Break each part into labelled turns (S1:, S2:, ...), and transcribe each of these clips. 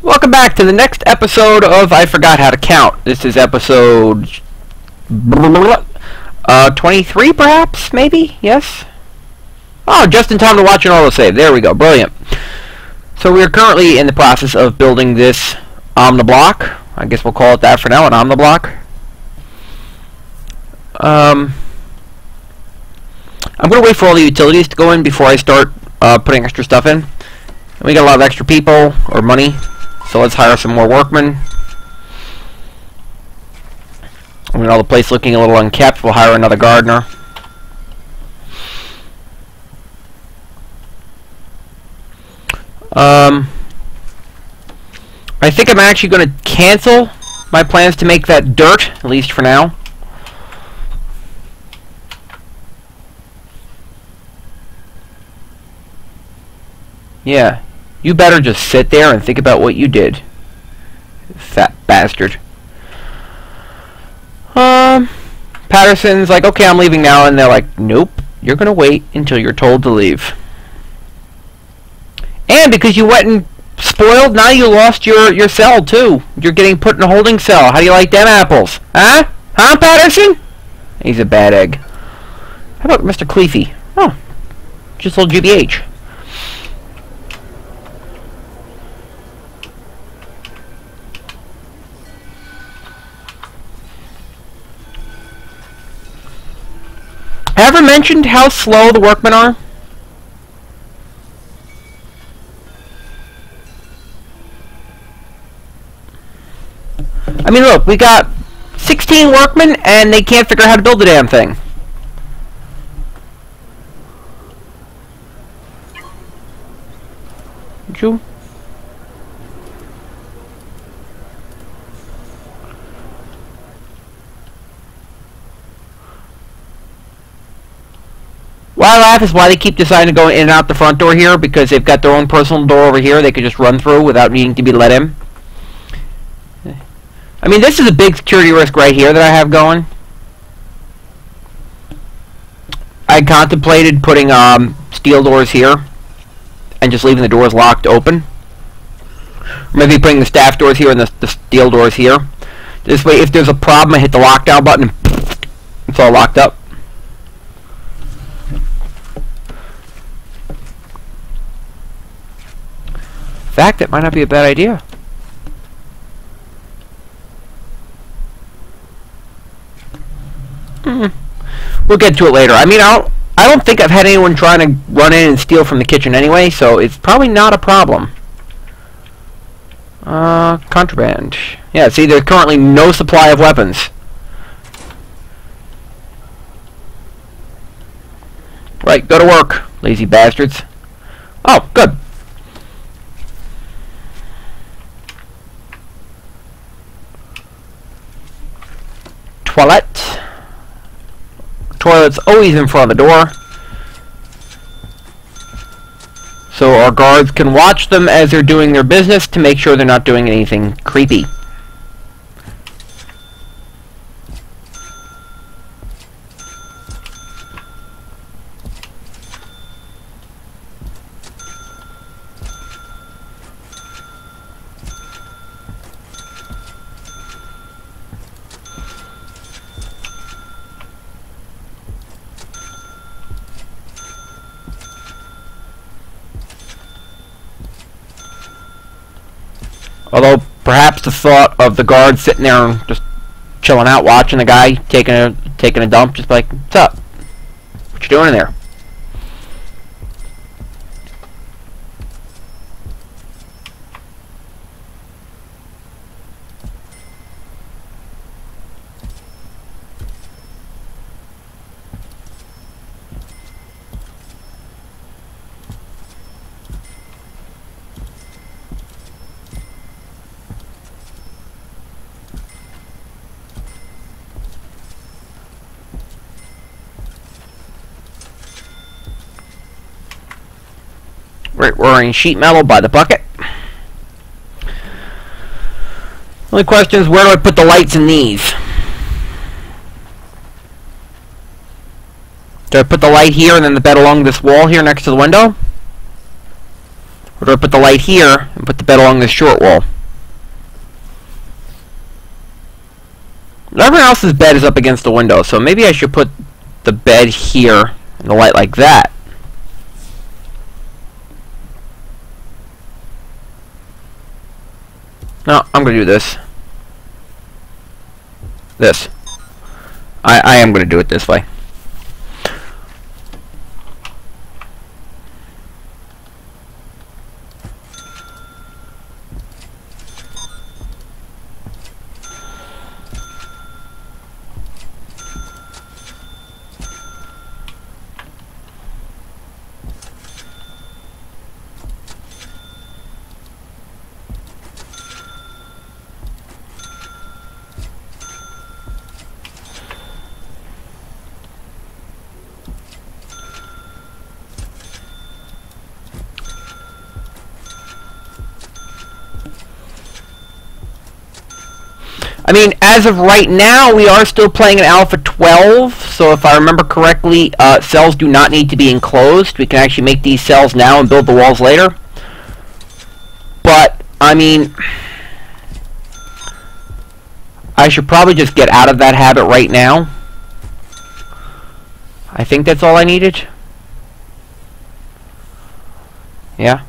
S1: Welcome back to the next episode of I Forgot How to Count. This is episode 23, perhaps? Maybe? Yes? Oh, just in time to watch an autosave. There we go. Brilliant. So we are currently in the process of building this omniblock. I guess we'll call it that for now, an omniblock. I'm going to wait for all the utilities to go in before I start putting extra stuff in. And we got a lot of extra people, or money, so let's hire some more workmen. I mean, all the place looking a little unkept, we'll hire another gardener. I think I'm actually going to cancel my plans to make that dirt, at least for now. Yeah, you better just sit there and think about what you did, fat bastard. Patterson's like, okay, I'm leaving now, and they're like, nope, you're gonna wait until you're told to leave. And because you went and spoiled, now you lost your cell too. You're getting put in a holding cell. How do you like them apples? Huh? Huh, Patterson? He's a bad egg. How about Mr. Cleefy? Oh, just a little GBH. Ever mentioned how slow the workmen are? I mean, look, we got 16 workmen and they can't figure out how to build the damn thing. Did you? Why I laugh is why they keep deciding to go in and out the front door here, because they've got their own personal door over here they could just run through without needing to be let in. I mean, this is a big security risk right here that I have going. I contemplated putting steel doors here and just leaving the doors locked open. Or maybe putting the staff doors here and the steel doors here. This way, if there's a problem, I hit the lockdown button and it's all locked up. In fact, that might not be a bad idea. We'll get to it later. I mean, I don't think I've had anyone trying to run in and steal from the kitchen anyway, so it's probably not a problem. Contraband. Yeah, see, there's currently no supply of weapons. Right, go to work, lazy bastards. Oh, good. Toilet. Toilet's always in front of the door, so our guards can watch them as they're doing their business to make sure they're not doing anything creepy. Although, perhaps the thought of the guard sitting there and just chilling out, watching the guy taking a dump, just like, what's up? What you doing in there? We're in sheet metal by the bucket. Only question is, where do I put the lights in these? Do I put the light here and then the bed along this wall here next to the window? Or Or do I put the light here and put the bed along this short wall? Everyone else's bed is up against the window, so maybe I should put the bed here and the light like that. No, I'm going to do this. This. I am going to do it this way. I mean, as of right now, we are still playing in Alpha 12, so if I remember correctly, cells do not need to be enclosed. We can actually make these cells now and build the walls later. But, I mean, I should probably just get out of that habit right now. I think that's all I needed. Yeah.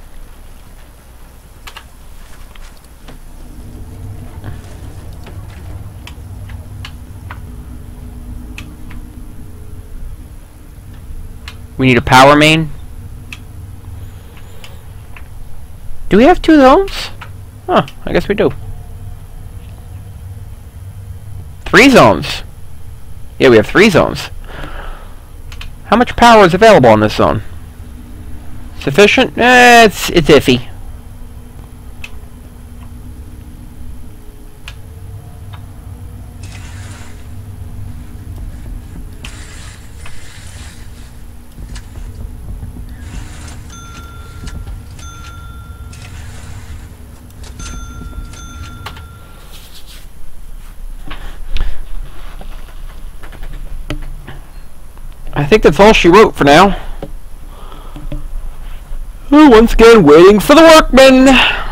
S1: We need a power main. Do we have 2 zones? Huh, I guess we do. 3 zones. Yeah, we have 3 zones. How much power is available on this zone? Sufficient? It's iffy. I think that's all she wrote for now. Oh, once again, waiting for the workmen.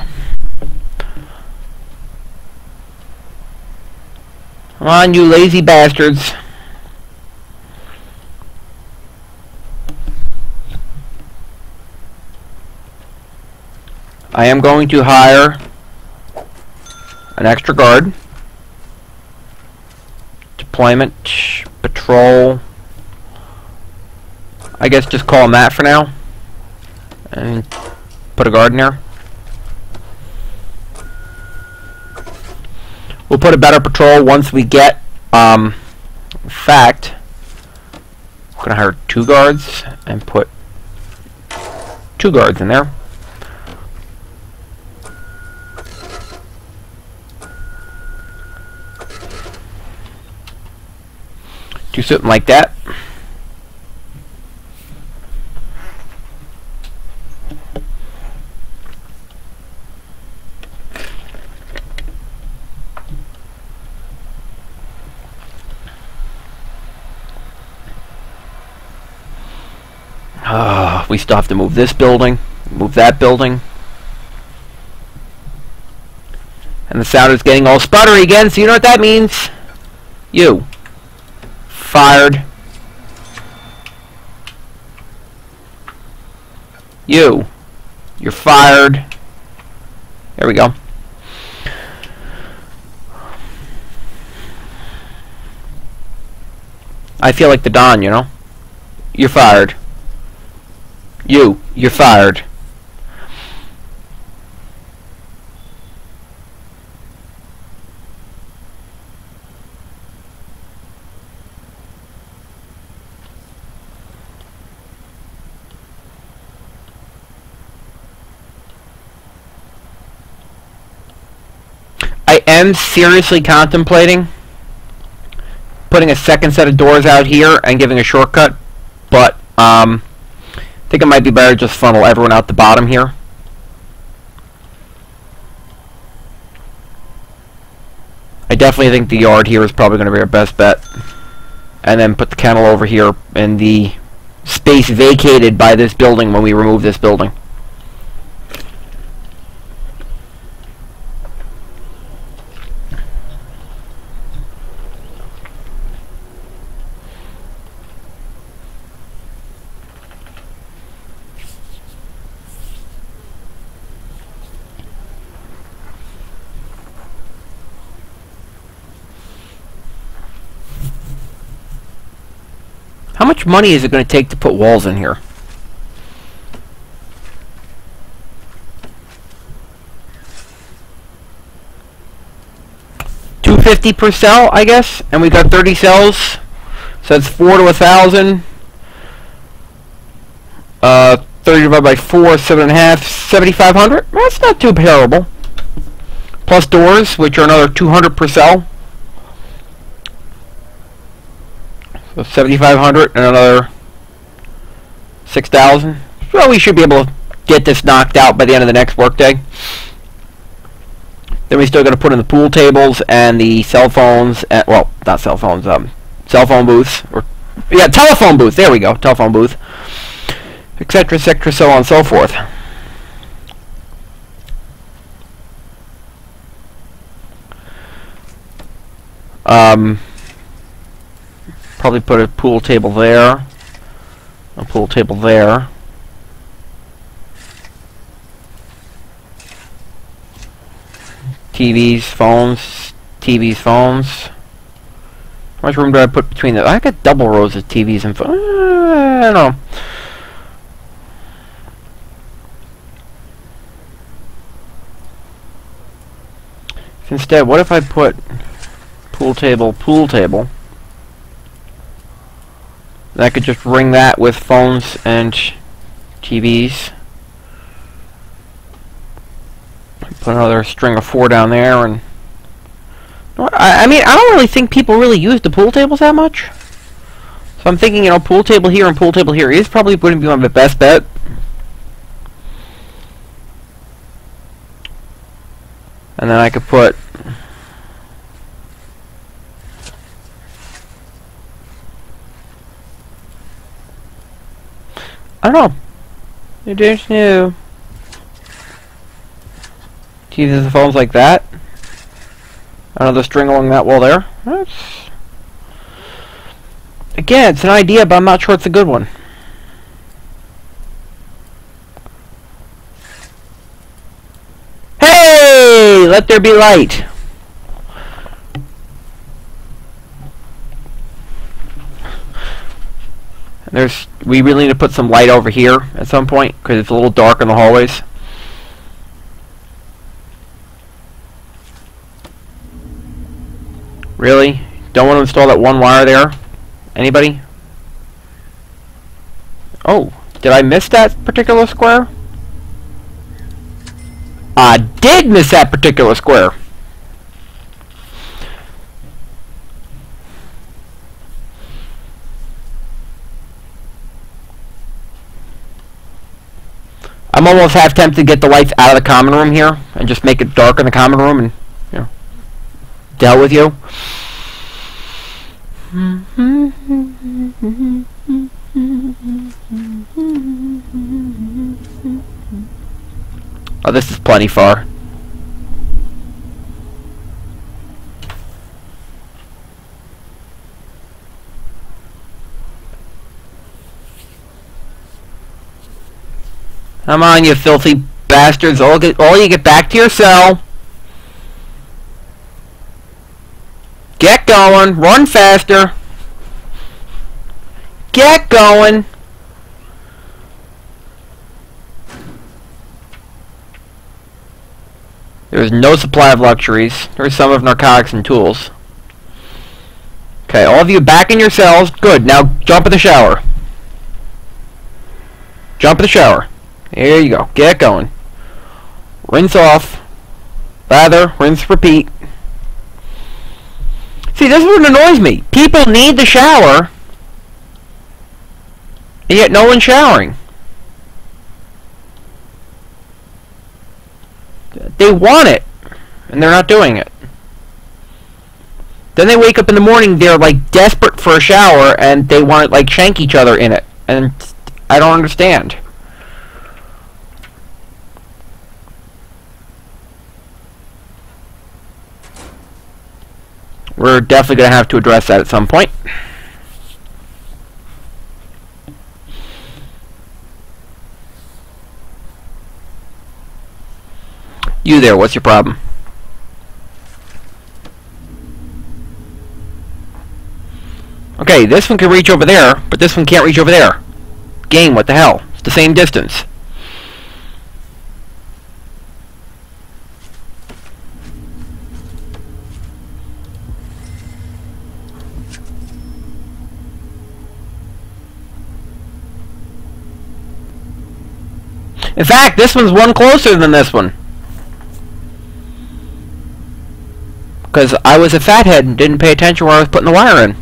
S1: Come on, you lazy bastards. I am going to hire an extra guard. Deployment, patrol. I guess just call them that for now. And put a guard in there. We'll put a better patrol once we get, in fact, I'm going to hire 2 guards and put 2 guards in there. Do something like that. We still have to move this building, move that building. And the sound is getting all sputtery again, so you know what that means. You. Fired. You. You're fired. There we go. I feel like the Don, you know? You're fired. You're fired. I am seriously contemplating putting a second set of doors out here and giving a shortcut, but I think it might be better to just funnel everyone out the bottom here. I definitely think the yard here is probably going to be our best bet. And then put the kennel over here in the space vacated by this building when we remove this building. How much money is it going to take to put walls in here? $250 per cell, I guess, and we got 30 cells, so it's 4 to 1,000. 30 divided by 4, 7.5, 7,500. That's not too terrible. Plus doors, which are another 200 per cell. So 7,500 and another 6,000. Well, we should be able to get this knocked out by the end of the next workday. Then we still got to put in the pool tables and the cell phones. Well, not cell phones. Cell phone booths. Or yeah, telephone booth. There we go. Telephone booth. Etc. Etc. So on and so forth. Probably put a pool table there. A pool table there. TVs, phones. TVs, phones. How much room do I put between them? I got double rows of TVs and phones. I don't know. Instead, what if I put pool table, pool table? Then I could just ring that with phones and TVs. Put another string of 4 down there, and I mean, I don't really think people really use the pool tables that much. So I'm thinking, you know, pool table here and pool table here is probably going to be one of the best bet. And then I could put I don't know. You just knew. TVs and phones like that. Another string along that wall there. That's, again, it's an idea, but I'm not sure it's a good one. Hey! Let there be light. We really need to put some light over here at some point because it's a little dark in the hallways. Really? Don't want to install that one wire there? Anybody? Oh, did I miss that particular square? I did miss that particular square. I'm almost half tempted to get the lights out of the common room here and just make it dark in the common room and, you know, deal with you. Oh, this is plenty far. Come on, you filthy bastards. All you get back to your cell. Get going. Run faster. Get going. There is no supply of luxuries. There is some of narcotics and tools. Okay, all of you back in your cells. Good. Now jump in the shower. Jump in the shower. There you go. Get going. Rinse off. Lather. Rinse. Repeat. See, this is what annoys me. People need the shower, and yet no one's showering. They want it, and they're not doing it. Then they wake up in the morning, they're like desperate for a shower, and they want to like shank each other in it. And I don't understand. We're definitely going to have to address that at some point. You there, what's your problem? Okay, this one can reach over there, but this one can't reach over there. Game, what the hell? It's the same distance. In fact, this one's one closer than this one. Because I was a fathead and didn't pay attention where I was putting the wire in.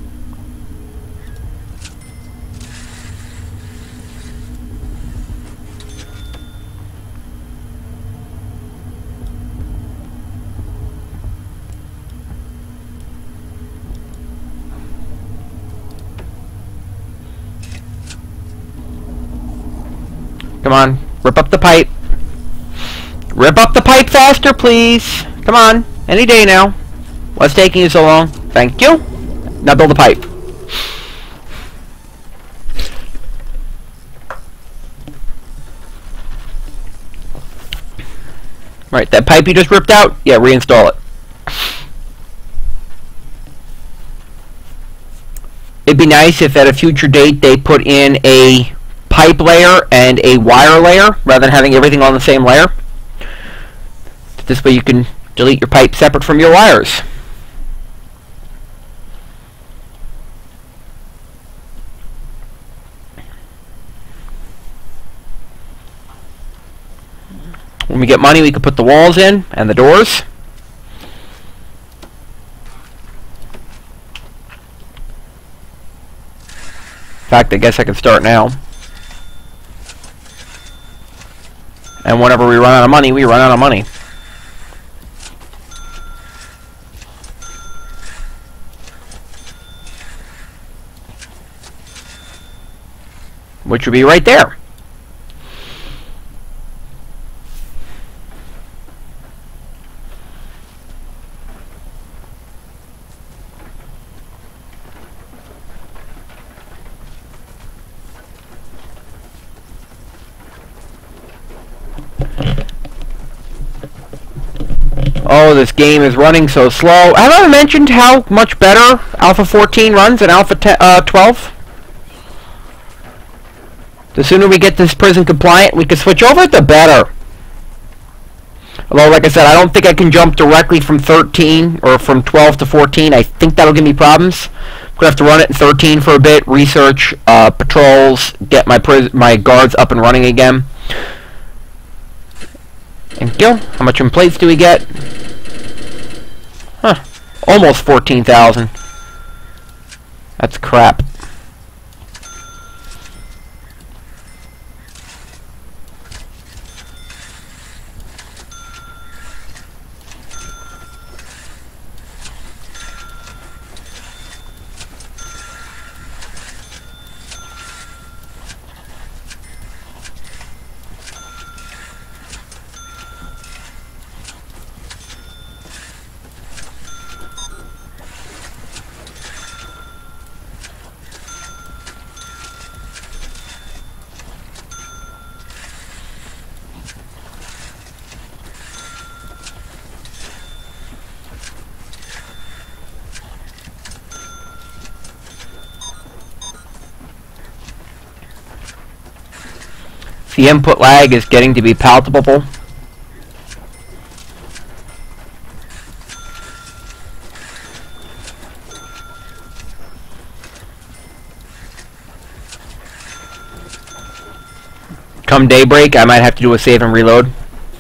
S1: Come on, rip up the pipe. Rip up the pipe faster, please. Come on, any day now. What's taking you so long? Thank you. Now build a pipe. Right, that pipe you just ripped out? Yeah, reinstall it. It'd be nice if at a future date they put in a pipe layer and a wire layer rather than having everything on the same layer. This way you can delete your pipe separate from your wires. When we get money, we can put the walls in and the doors. In fact, I guess I can start now. And whenever we run out of money, we run out of money. Which would be right there. Oh, this game is running so slow. Have I mentioned how much better Alpha 14 runs than Alpha 12? The sooner we get this prison compliant, we can switch over, the better. Although, like I said, I don't think I can jump directly from 13 or from 12 to 14. I think that'll give me problems. I'm gonna have to run it in 13 for a bit, research, patrols, get my guards up and running again. Thank you. How much in plates do we get? Huh. Almost 14,000. That's crap. The input lag is getting to be palpable. Come daybreak, I might have to do a save and reload.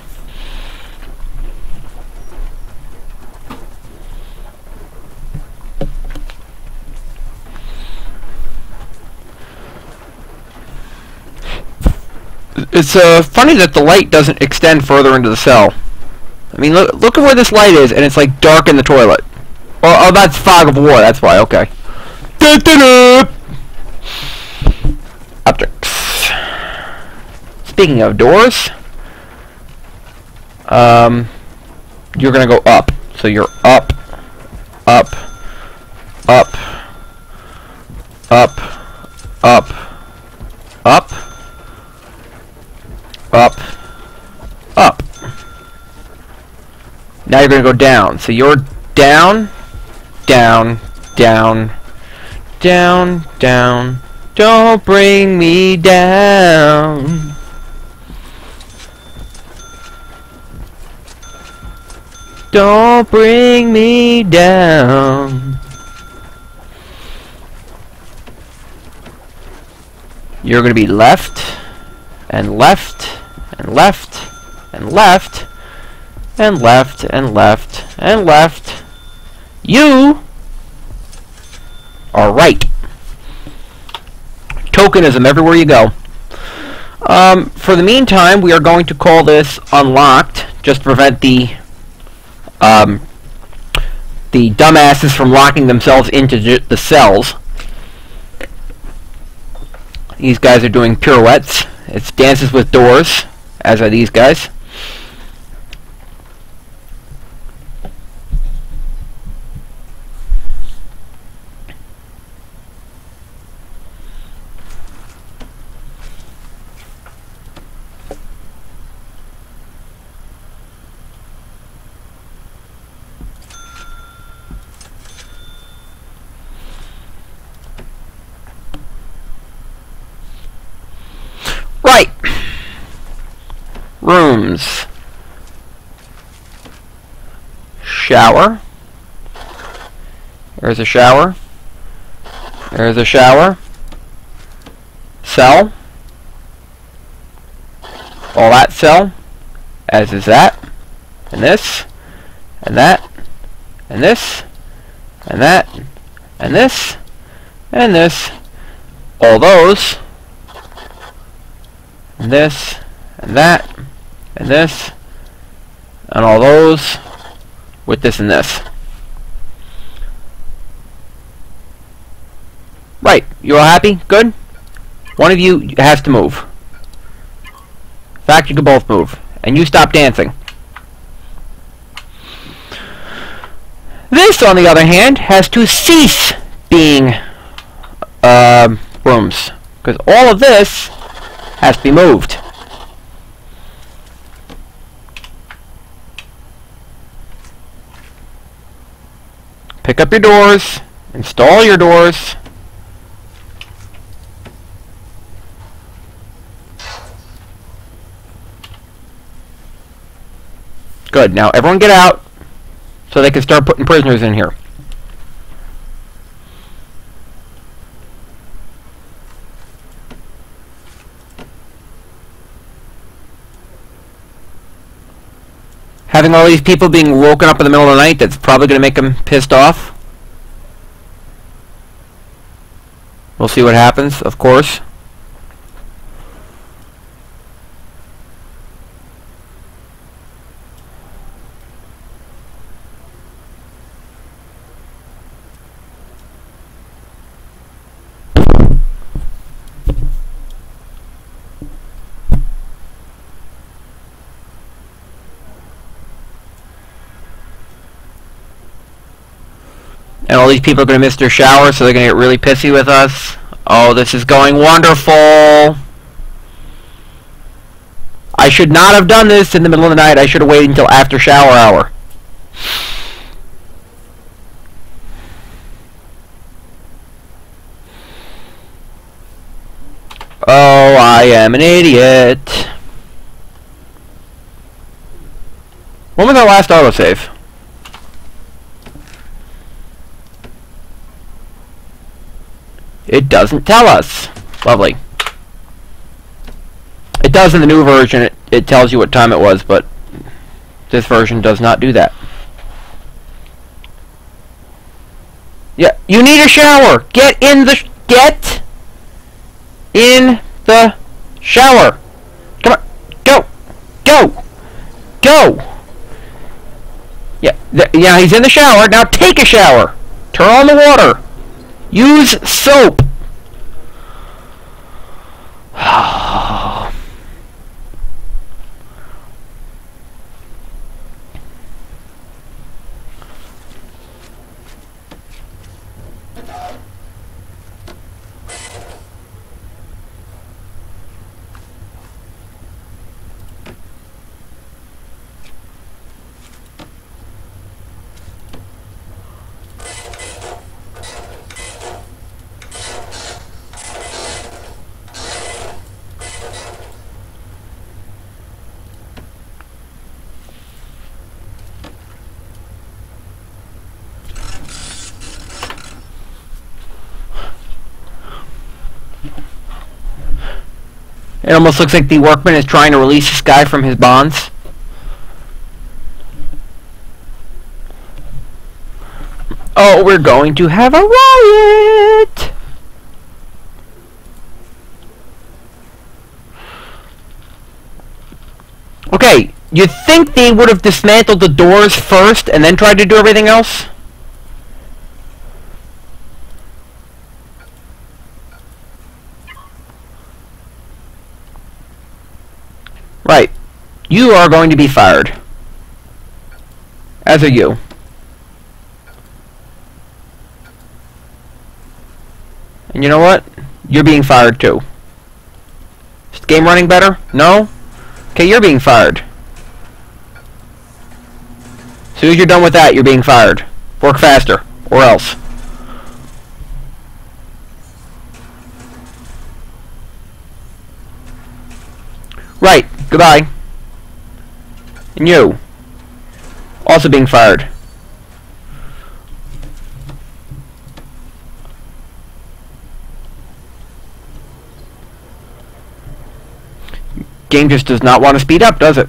S1: It's funny that the light doesn't extend further into the cell. I mean, look at where this light is, and it's like dark in the toilet. Oh, that's fog of war. That's why. Okay. Optics. Speaking of doors, you're gonna go up. So you're up, up, up, up, up, up. Up, up. Now you're going to go down. So you're down, down, down, down, down. Don't bring me down. Don't bring me down. You're going to be left, and left, and left, and left, and left, and left, and left. You are right. Tokenism everywhere you go. For the meantime, we are going to call this unlocked, just to prevent the dumbasses from locking themselves into the cells. These guys are doing pirouettes. It's dances with doors, as are these guys. Right. Rooms. Shower. There's a shower. There's a shower. Cell. All that cell. As is that. And this. And that. And this. And that. And this. And this. All those. And this, and that, and this, and all those, with this and this. Right, you all happy? Good? One of you has to move. In fact, you can both move. And you stop dancing. This, on the other hand, has to cease being rooms. Because all of this has to be moved. Pick up your doors, install your doors. Good, now everyone get out so they can start putting prisoners in here. Having all these people being woken up in the middle of the night, that's probably going to make them pissed off. We'll see what happens, of course. And all these people are going to miss their shower, so they're going to get really pissy with us. Oh, this is going wonderful. I should not have done this in the middle of the night. I should have waited until after shower hour. Oh, I am an idiot. When was our last autosave? It doesn't tell us. Lovely. It does in the new version. It tells you what time it was, but this version does not do that. Yeah, you need a shower. Get in the shower. Come on. Go. Go. Go. Yeah, yeah, he's in the shower. Now take a shower. Turn on the water. Use soap. It almost looks like the workman is trying to release this guy from his bonds. Oh, we're going to have a riot! Okay, you think they would have dismantled the doors first and then tried to do everything else? Right. You are going to be fired. As are you. And you know what? You're being fired too. Is the game running better? No? Okay, you're being fired. As soon as you're done with that, you're being fired. Work faster, or else. Right, goodbye. And you. Also being fired. Game just does not want to speed up, does it?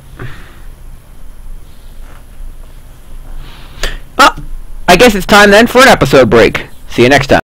S1: I guess it's time then for an episode break. See you next time.